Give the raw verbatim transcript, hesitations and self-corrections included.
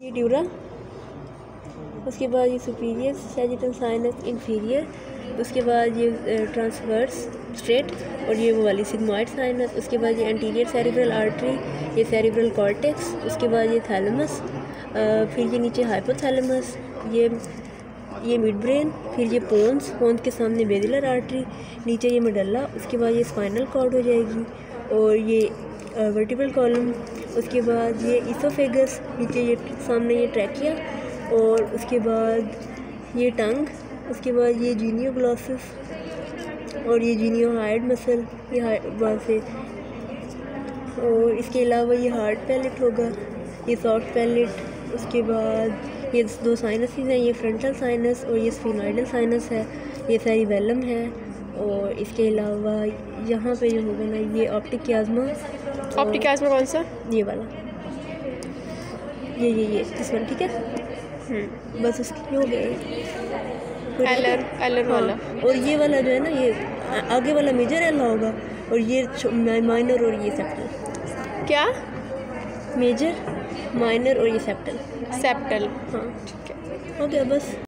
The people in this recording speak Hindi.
ये ड्यूरा, उसके बाद ये सुपीरियर सैजिटल साइनस इंफीरियर, उसके बाद ये ट्रांसवर्स स्ट्रेट और ये वो वाली सिग्मॉइड साइनस, उसके बाद ये एंटीरियर सेरिब्रल आर्टरी, ये सेरिब्रल कॉर्टेक्स, उसके बाद ये थैलेमस, फिर ये नीचे हाइपोथैलेमस, ये ये मिड ब्रेन, फिर ये पोन्स, पोन्स के सामने बेसिलर आर्टरी, नीचे ये मेडल्ला, उसके बाद ये स्पाइनल कॉर्ड हो जाएगी और ये वर्टिब्रल कॉलम, उसके बाद ये इसोफेगस, नीचे ये सामने ये ट्रैकिया और उसके बाद ये टंग, उसके बाद ये जीनियोग्लॉसिस और ये जीनियोहाइड मसल, ये वहाँ से, और इसके अलावा ये हार्ड पैलेट होगा, ये सॉफ्ट पैलेट, उसके बाद ये दो साइनसेस हैं, ये फ्रंटल साइनस और ये स्फिनोइडल साइनस है, ये सेरिबेलम है और इसके अलावा यहाँ पे जो होगा ना ये ऑप्टिक कियाज्मा। ऑप्टिक कियाज्मा कौन सा? ये वाला, ये ये ये इस वाला, ठीक है। बस उसकी हो गया एलर एलर वाला। और ये वाला जो है ना, ये आगे वाला मेजर एल होगा और ये माइनर और ये सेप्टल। क्या? मेजर, माइनर और ये सेप्टल। सेप्टल, हाँ ठीक है, हो गया बस।